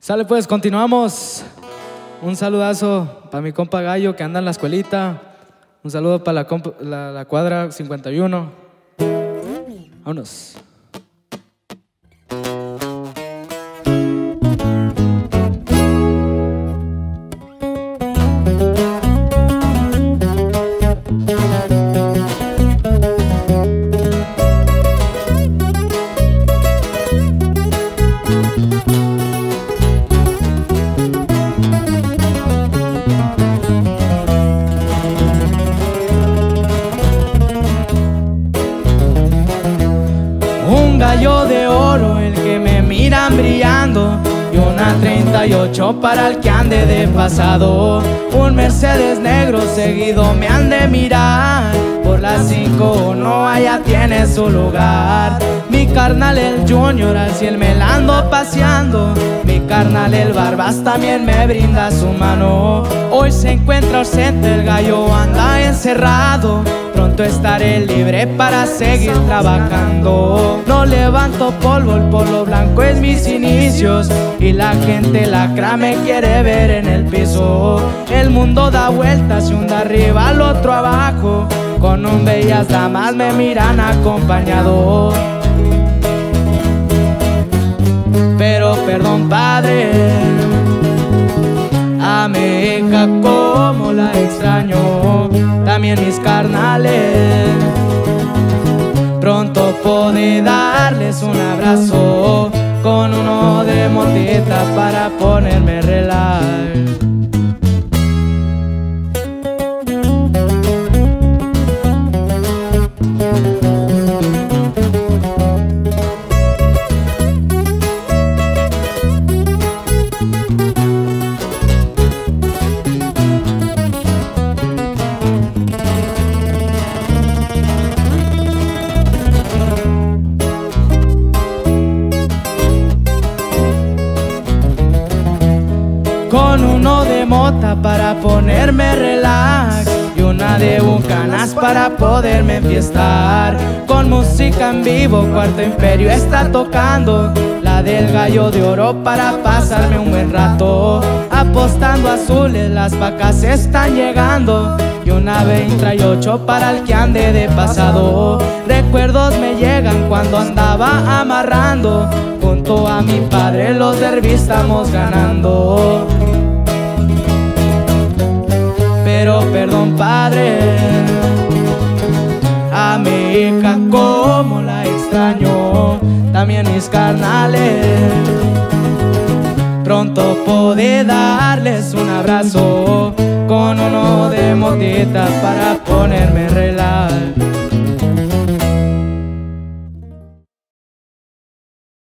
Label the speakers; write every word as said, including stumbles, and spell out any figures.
Speaker 1: Sale pues, continuamos. Un saludazo para mi compa Gallo que anda en la escuelita. Un saludo para la, la, la cuadra cincuenta y uno. Vámonos.
Speaker 2: Un gallo de oro, el que me miran brillando, y una treinta y ocho para el que ande de pasado. Un Mercedes negro seguido me han de mirar, por las cinco no allá tiene su lugar. Mi carnal el Junior al cielo me la ando paseando, mi carnal el Barbas también me brinda su mano. Hoy se encuentra ausente, el gallo anda encerrado, pronto estaré libre para seguir trabajando. No levanto polvo, el polvo blanco es mis inicios, y la gente lacra me quiere ver en el piso. El mundo da vueltas y un de arriba al otro abajo, con un bellas damas me miran acompañado. Pero perdón padre, a mi hija como la extraño, también mis carnales. Pronto podré darles un abrazo, con uno de motita para ponerme relax. Con uno de mota para ponerme relax, y una de bucanas para poderme enfiestar. Con música en vivo, Cuarto Imperio está tocando, la del gallo de oro para pasarme un buen rato. Apostando azules, las vacas están llegando, y una treinta y ocho para el que ande de pasado. Recuerdos me llegan cuando andaba amarrando, junto a mi padre los derbis estamos ganando. Pero perdón padre, a mi hija como la extraño, también mis carnales. Pronto podré darles un abrazo, con uno de motita para ponerme relax.